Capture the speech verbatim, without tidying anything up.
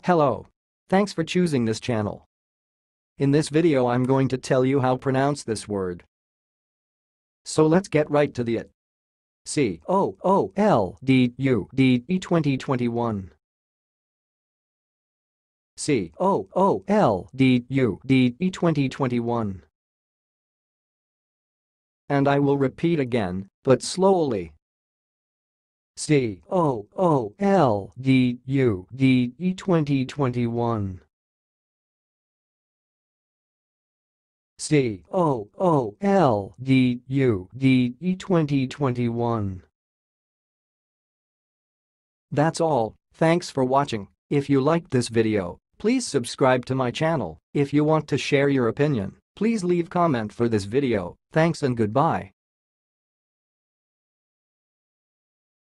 Hello. Thanks for choosing this channel. In this video I'm going to tell you how to pronounce this word. So let's get right to the it. C O O L D U D E twenty twenty-one. C O O L D U D E twenty twenty-one. And I will repeat again, but slowly. C O O L D U D E twenty twenty-one. C O O L D U D E twenty twenty-one. That's all, thanks for watching. If you liked this video, please subscribe to my channel. If you want to share your opinion, please leave comment for this video. Thanks and goodbye.